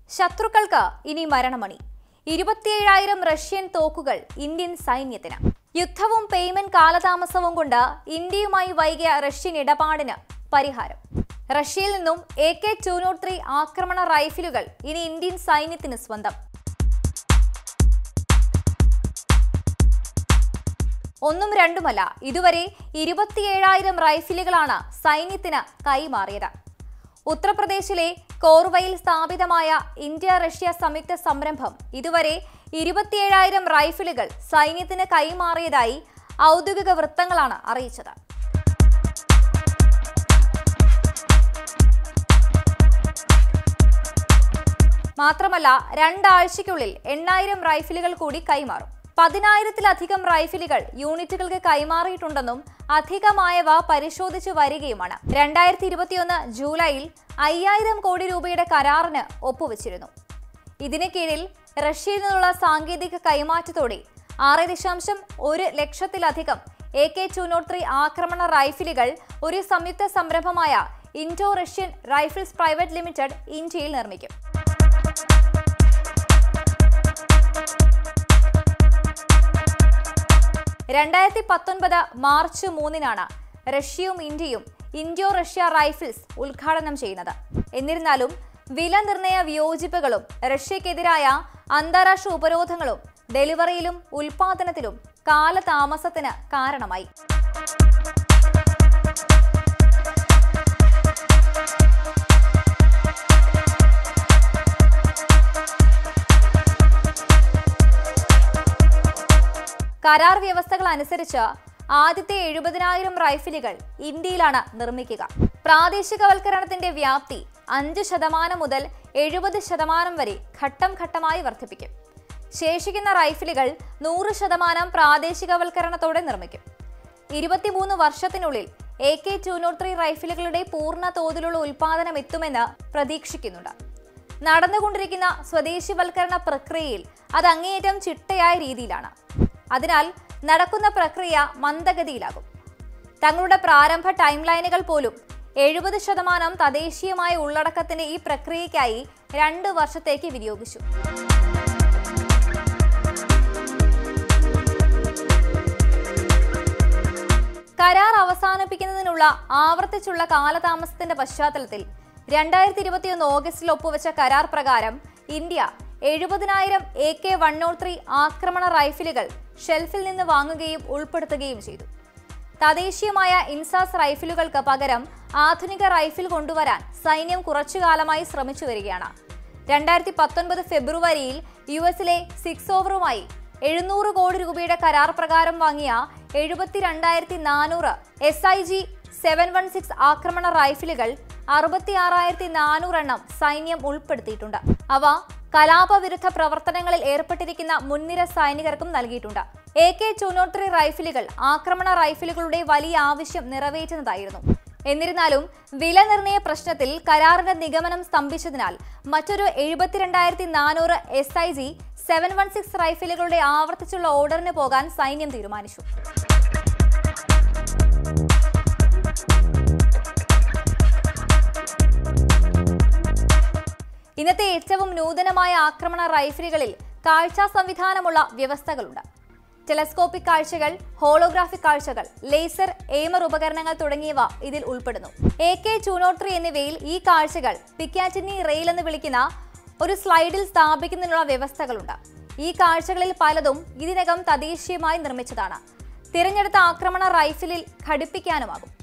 ശത്രുക്കൾക്ക് ഇനി മരണമണി. 27,000 റഷ്യൻ തോക്കുകൾ ഇന്ത്യൻ സൈന്യത്തിന്. യുദ്ധവും പേയ്മെന്റ് കാലതാമസവും കൊണ്ട് ഇന്ത്യയുമായി വൈകിയ റഷ്യൻ ഇടപാടിന് പരിഹാരം. റഷ്യയിൽ നിന്നും AK-203 ആക്രമണ റൈഫിലുകൾ ഇനി ഇന്ത്യൻ സൈന്യത്തിന് സ്വന്തം. ഒന്നും രണ്ടുമല്ല, ഇതുവരെ 27,000 റൈഫിലുകളാണ് സൈന്യത്തിന് കൈമാറിയത്. ഉത്തർപ്രദേശിലെ കോർവയിൽ സ്ഥാപിതമായ ഇന്ത്യ റഷ്യ സംയുക്ത സംരംഭം ഇതുവരെ 27,000 റൈഫിലുകൾ സൈന്യത്തിന് കൈമാറിയതായി ഔദ്യോഗിക വൃത്തങ്ങളാണ് അറിയിച്ചത്. മാത്രമല്ല, 2 ആഴ്ചയ്ക്കുള്ളിൽ 8,000 റൈഫിലുകൾ കൂടി കൈമാറും. 10,000-ലധികം റൈഫിലുകൾ യൂണിറ്റുകൾക്ക് കൈമാറിയിട്ടുണ്ടെന്നും അധികമായവ പരിശോധിച്ചു വരികയുമാണ്. 2021 ജൂലൈയിൽ 5,000 കോടി രൂപയുടെ കരാറിന് ഒപ്പുവെച്ചിരുന്നു. ഇതിന് കീഴിൽ റഷ്യയിൽ നിന്നുള്ള സാങ്കേതിക കൈമാറ്റത്തോടെ 6.1 ലക്ഷത്തിലധികം AK-203 ആക്രമണ റൈഫിലുകൾ ഒരു സംയുക്ത സംരംഭമായ Indo Russian Rifles Private Limited ഇന്ത്യയിൽ നിർമ്മിക്കും. മാർച്ച് 3-നാണ് റഷ്യയും ഇന്ത്യയും ഇൻഡോ റഷ്യ റൈഫിൾസ് ഉദ്ഘാടനം ചെയ്യുന്നത്. എന്നിരുന്നാലും വില നിർണയ വിയോജിപ്പുകളും റഷ്യക്കെതിരായ അന്താരാഷ്ട്ര ഉപരോധങ്ങളും ഡെലിവറിയിലും ഉൽപാദനത്തിലും കാലതാമസത്തിന് കാരണമായി. കരാർ വ്യവസ്ഥകൾ അനുസരിച്ച് ആദ്യത്തെ 70,000 റൈഫിലുകൾ ഇന്ത്യയിലാണ് നിർമ്മിക്കുക. പ്രാദേശികവൽക്കരണത്തിന്റെ വ്യാപ്തി 5% മുതൽ 70% വരെ ഘട്ടം ഘട്ടമായി വർദ്ധിപ്പിക്കും. ശേഷിക്കുന്ന റൈഫിലുകൾ 100% പ്രാദേശികവൽക്കരണത്തോടെ നിർമ്മിക്കും. 23 വർഷത്തിനുള്ളിൽ AK-203 റൈഫിലുകളുടെ പൂർണ്ണ തോതിലുള്ള ഉൽപാദനം എത്തുമെന്ന് പ്രതീക്ഷിക്കുന്നുണ്ട്. നടന്നുകൊണ്ടിരിക്കുന്ന സ്വദേശിവൽക്കരണ പ്രക്രിയയിൽ അത് അങ്ങേയറ്റം ചിട്ടയായ രീതിയിലാണ്. അതിനാൽ നടക്കുന്ന പ്രക്രിയ മന്ദഗതിയിലാകും. തങ്ങളുടെ പ്രാരംഭ ടൈം ലൈനുകൾ പോലും 70% തദ്ദേശീയമായ ഉള്ളടക്കത്തിന്റെ ഈ പ്രക്രിയയ്ക്കായി 2 വർഷത്തേക്ക് വിനിയോഗിച്ചു. കരാർ അവസാനിപ്പിക്കുന്നതിനുള്ള ആവർത്തിച്ചുള്ള കാലതാമസത്തിന്റെ പശ്ചാത്തലത്തിൽ 2021 ഓഗസ്റ്റിൽ ഒപ്പുവെച്ച കരാർ പ്രകാരം ഇന്ത്യ 70,000 AK-103 ആക്രമണ റൈഫിലുകൾ ഷെൽഫിൽ നിന്ന് വാങ്ങുകയും ഉൾപ്പെടുത്തുകയും ചെയ്തു. തദ്ദേശീയമായ ഇൻസാസ് റൈഫിലുകൾക്ക് പകരം ആധുനിക റൈഫിൽ കൊണ്ടുവരാൻ സൈന്യം കുറച്ചുകാലമായി ശ്രമിച്ചു വരികയാണ്. 2019 ഫെബ്രുവരിയിൽ US-ലെ 6 ഓവറുമായി 700 കോടി രൂപയുടെ കരാർ പ്രകാരം വാങ്ങിയ 72,400 SIG 716 ആക്രമണ റൈഫിലുകൾ 66,400 എണ്ണം സൈന്യം ഉൾപ്പെടുത്തിയിട്ടുണ്ട്. അവ കലാപവിരുദ്ധ പ്രവർത്തനങ്ങളിൽ ഏർപ്പെട്ടിരിക്കുന്ന മുൻനിര സൈനികർക്കും നൽകിയിട്ടുണ്ട്. AK-203 റൈഫിലുകൾ ആക്രമണ റൈഫിലുകളുടെ വലിയ ആവശ്യം നിറവേറ്റുന്നതായിരുന്നു. എന്നിരുന്നാലും വില നിർണയ പ്രശ്നത്തിൽ കരാറിന്റെ നിഗമനം സ്തംഭിച്ചതിനാൽ മറ്റൊരു 72,400 SIG 716 റൈഫിലുകളുടെ ആവർത്തിച്ചുള്ള ഓർഡറിന് പോകാൻ സൈന്യം തീരുമാനിച്ചു. ഇന്നത്തെ ഏറ്റവും നൂതനമായ ആക്രമണ റൈഫിലുകളിൽ കാഴ്ചാ സംവിധാനമുള്ള വ്യവസ്ഥകളുണ്ട്. ടെലസ്കോപ്പിക് കാഴ്ചകൾ, ഹോളോഗ്രാഫിക് കാഴ്ചകൾ, ലേസർ, എയ്മർ ഉപകരണങ്ങൾ തുടങ്ങിയവ ഇതിൽ ഉൾപ്പെടുന്നു. AK-203 എന്നിവയിൽ ഈ കാഴ്ചകൾ പിക്കാറ്റിനി റെയിൽ എന്ന് വിളിക്കുന്ന ഒരു സ്ലൈഡിൽ സ്ഥാപിക്കുന്നതിനുള്ള വ്യവസ്ഥകളുണ്ട്. ഈ കാഴ്ചകളിൽ പലതും ഇതിനകം തദ്ദേശീയമായി നിർമ്മിച്ചതാണ്. തിരഞ്ഞെടുത്ത ആക്രമണ റൈഫിലിൽ ഘടിപ്പിക്കാനുമാകും.